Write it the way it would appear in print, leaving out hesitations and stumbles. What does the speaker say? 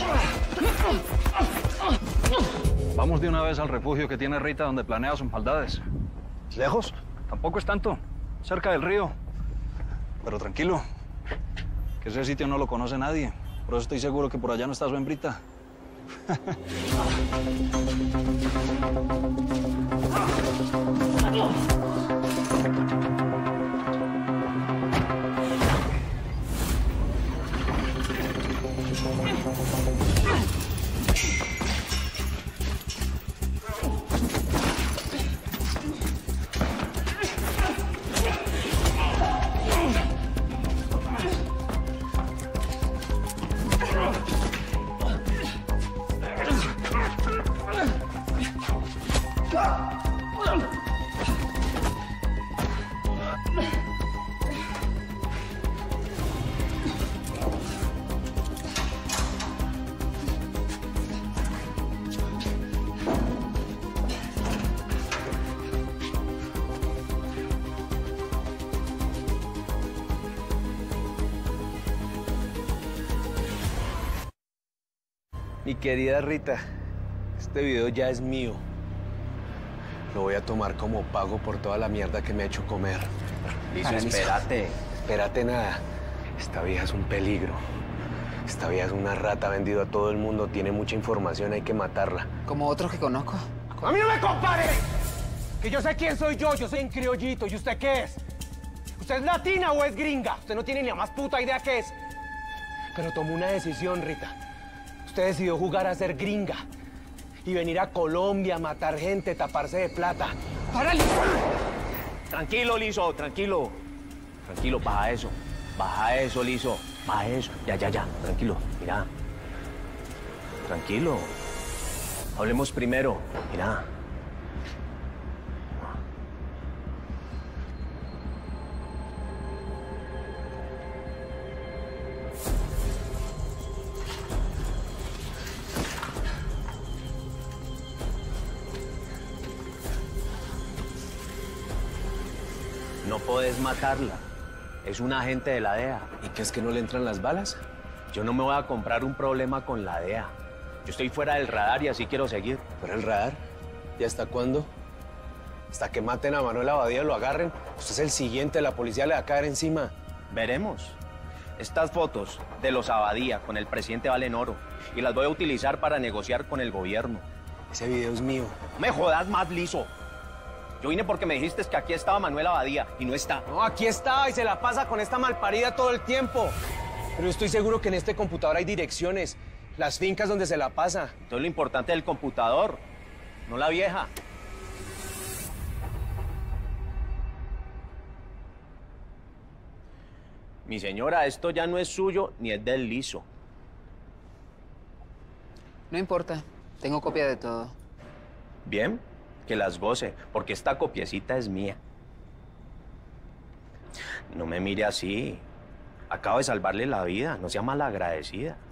Vamos de una vez al refugio que tiene Rita donde planea sus maldades. ¿Lejos? Tampoco es tanto. Cerca del río. Pero tranquilo, que ese sitio no lo conoce nadie. Por eso estoy seguro que por allá no está su hembrita. Mi querida Rita, este video ya es mío. Lo voy a tomar como pago por toda la mierda que me ha hecho comer. Listo, espérate. Espérate nada. Esta vieja es un peligro. Esta vieja es una rata, ha vendido a todo el mundo, tiene mucha información, hay que matarla. Como otros que conozco. ¡A mí no me compare! Que yo sé quién soy yo soy un criollito. ¿Y usted qué es? ¿Usted es latina o es gringa? Usted no tiene ni la más puta idea qué es. Pero tomó una decisión, Rita. Usted decidió jugar a ser gringa y venir a Colombia a matar gente, taparse de plata. ¡Párale! Tranquilo, Lizo, tranquilo. Tranquilo, baja eso. Baja eso, Lizo. Baja eso. Ya, tranquilo. Mira. Tranquilo. Hablemos primero. Mira. No puedes matarla. Es un agente de la DEA. ¿Y qué es que no le entran las balas? Yo no me voy a comprar un problema con la DEA. Yo estoy fuera del radar y así quiero seguir. ¿Fuera el radar? ¿Y hasta cuándo? ¿Hasta que maten a Manuel Abadía y lo agarren? Usted es el siguiente, la policía le va a caer encima. Veremos. Estas fotos de los Abadía con el presidente valen oro y las voy a utilizar para negociar con el gobierno. Ese video es mío. No me jodas más, Lizo. Yo vine porque me dijiste que aquí estaba Manuel Abadía y no está. No, aquí está y se la pasa con esta malparida todo el tiempo. Pero yo estoy seguro que en este computador hay direcciones, las fincas donde se la pasa. Entonces lo importante es el computador, no la vieja. Mi señora, esto ya no es suyo ni es del Lizo. No importa, tengo copia de todo. Bien, que las goce, porque esta copiecita es mía. No me mire así. Acabo de salvarle la vida, no sea malagradecida.